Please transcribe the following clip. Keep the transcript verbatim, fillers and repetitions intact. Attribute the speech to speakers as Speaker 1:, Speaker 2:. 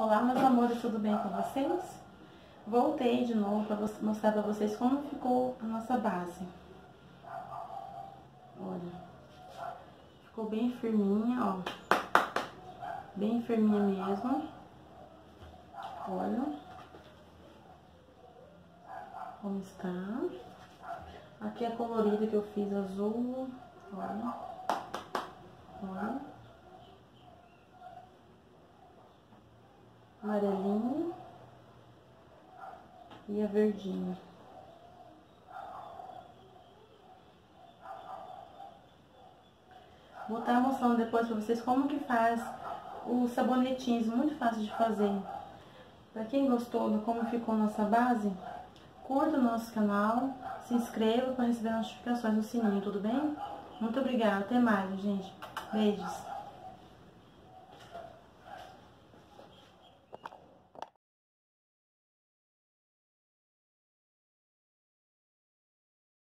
Speaker 1: Olá, meus amores, tudo bem com vocês? Voltei de novo para mostrar para vocês como ficou a nossa base. Olha, ficou bem firminha, ó. Bem firminha mesmo. Olha. Como está. Aqui é a colorida que eu fiz azul. Olha. Olha. Amarelinho e a verdinha. Vou estar mostrando depois pra vocês como que faz os sabonetinhos, muito fácil de fazer. Pra quem gostou de como ficou nossa base, curta o nosso canal, se inscreva para receber notificações no sininho, tudo bem? Muito obrigada, até mais, gente. Beijos.